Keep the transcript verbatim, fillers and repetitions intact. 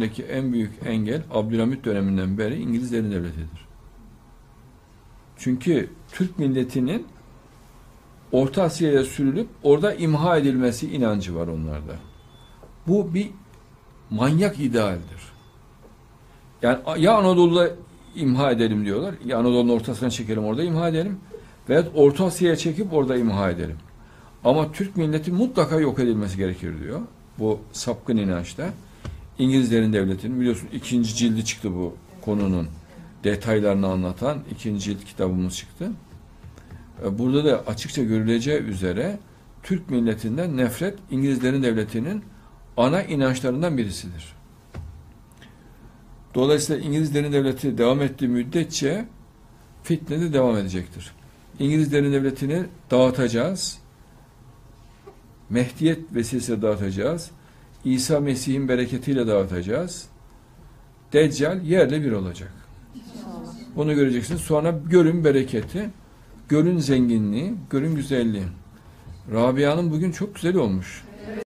önündeki en büyük engel Abdülhamit döneminden beri İngilizlerin devletidir. Çünkü Türk milletinin Orta Asya'ya sürülüp orada imha edilmesi inancı var onlarda. Bu bir manyak idealdir. Yani ya Anadolu'da imha edelim diyorlar, ya Anadolu'nun ortasına çekelim, orada imha edelim, veya Orta Asya'ya çekip orada imha edelim. Ama Türk milleti mutlaka yok edilmesi gerekir diyor. Bu sapkın inançta. İngilizlerin devletinin, biliyorsun ikinci cildi çıktı bu konunun detaylarını anlatan ikinci cilt kitabımız çıktı. Burada da açıkça görüleceği üzere Türk milletinden nefret İngilizlerin devletinin ana inançlarından birisidir. Dolayısıyla İngilizlerin devleti devam ettiği müddetçe fitne de devam edecektir. İngilizlerin devletini dağıtacağız. Mehdiyet vesilesiyle dağıtacağız. İsa Mesih'in bereketiyle dağıtacağız. Deccal yerle bir olacak. Bunu göreceksiniz. Sonra görün bereketi, görün zenginliği, görün güzelliği. Rabia'nın bugün çok güzel olmuş.